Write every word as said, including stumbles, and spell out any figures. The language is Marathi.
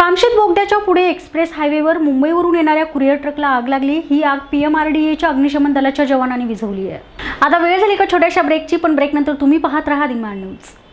कामशेत बोगद्याच्या पुढे एक्सप्रेस हायवेवर मुंबईवरून येणाऱ्या कुरिअर ट्रकला आग लागली। ही आग पीएमआरडीएच्या अग्निशमन दलाच्या जवानांनी विझवली आहे। आता वेळ झाली का छोट्याशा ब्रेकची, पण ब्रेक नंतर तुम्ही पाहत राहा दिनमान न्यूज।